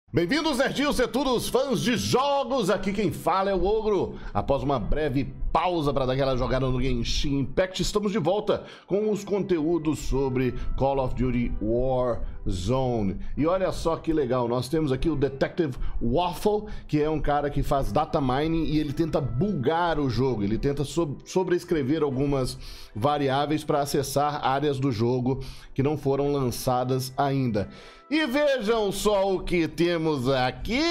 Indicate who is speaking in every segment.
Speaker 1: Bem-vindos, nerdinhos e todos fãs de jogos, aqui quem fala é o Ogro. Após uma breve pausa para dar aquela jogada no Genshin Impact, estamos de volta com os conteúdos sobre Call of Duty Warzone. E olha só que legal, nós temos aqui o Detective Waffle, que é um cara que faz data mining e ele tenta bugar o jogo, ele tenta sobrescrever algumas variáveis para acessar áreas do jogo que não foram lançadas ainda. E vejam só o que temos aqui,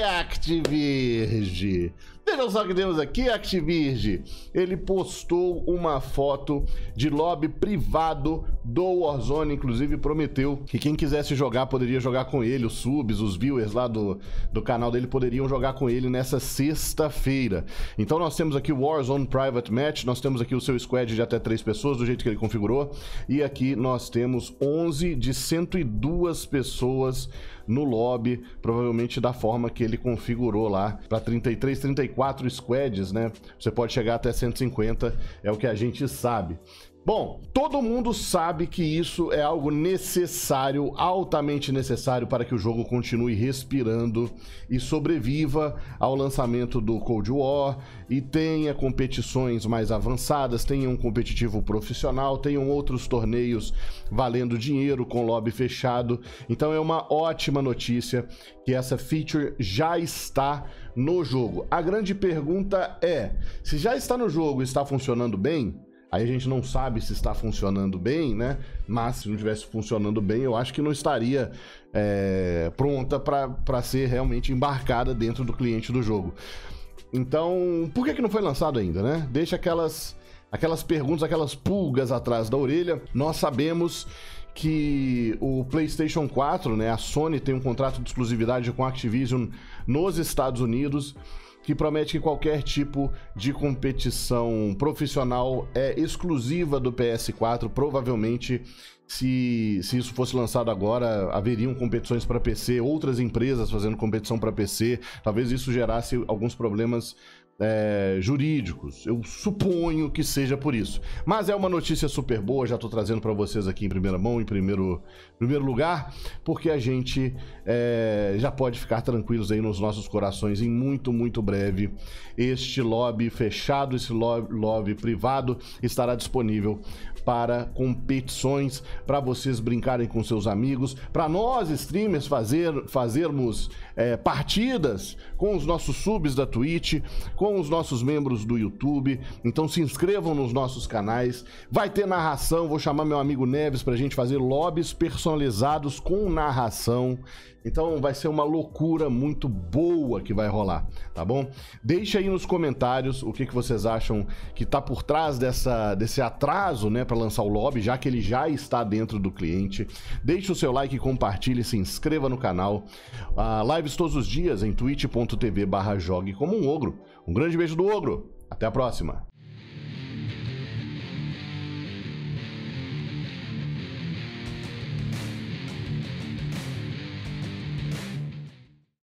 Speaker 1: Activirge. Vejam só o que temos aqui, Activirge. Ele postou uma foto de lobby privado do Warzone, inclusive prometeu que quem quisesse jogar poderia jogar com ele, os subs, os viewers lá do canal dele poderiam jogar com ele nessa sexta-feira. Então nós temos aqui o Warzone Private Match, nós temos aqui o seu squad de até 3 pessoas, do jeito que ele configurou, e aqui nós temos 11 de 102 pessoas no lobby, provavelmente da forma que ele configurou lá, para 33, 34 squads, né? Você pode chegar até 150, é o que a gente sabe. Bom, todo mundo sabe que isso é algo necessário, altamente necessário para que o jogo continue respirando e sobreviva ao lançamento do Cold War e tenha competições mais avançadas, tenha um competitivo profissional, tenham outros torneios valendo dinheiro com lobby fechado. Então é uma ótima notícia que essa feature já está no jogo. A grande pergunta é, se já está no jogo e está funcionando bem, aí a gente não sabe se está funcionando bem, né? Mas se não estivesse funcionando bem, eu acho que não estaria pronta para ser realmente embarcada dentro do cliente do jogo. Então, por que não foi lançado ainda, né? Deixa aquelas perguntas, aquelas pulgas atrás da orelha. Nós sabemos que o PlayStation 4, né? A Sony tem um contrato de exclusividade com a Activision nos Estados Unidos, que promete que qualquer tipo de competição profissional é exclusiva do PS4. Provavelmente, se isso fosse lançado agora, haveriam competições para PC, outras empresas fazendo competição para PC. Talvez isso gerasse alguns problemas jurídicos. Eu suponho que seja por isso. Mas é uma notícia super boa, já estou trazendo para vocês aqui em primeira mão, em primeiro lugar, porque a gente já pode ficar tranquilos aí nos nossos corações em muito, muito breve. Este lobby fechado, esse lobby privado estará disponível para competições, para vocês brincarem com seus amigos, para nós streamers fazermos partidas com os nossos subs da Twitch, com os nossos membros do YouTube. Então se inscrevam nos nossos canais, vai ter narração, vou chamar meu amigo Neves pra gente fazer lobbies personalizados com narração. Então vai ser uma loucura muito boa que vai rolar, tá bom? Deixa aí nos comentários o que vocês acham que tá por trás desse atraso, né, para lançar o lobby, já que ele já está dentro do cliente. Deixa o seu like, compartilhe, se inscreva no canal. Lives todos os dias em twitch.tv/jogue como um ogro. Um grande beijo do Ogro, até a próxima!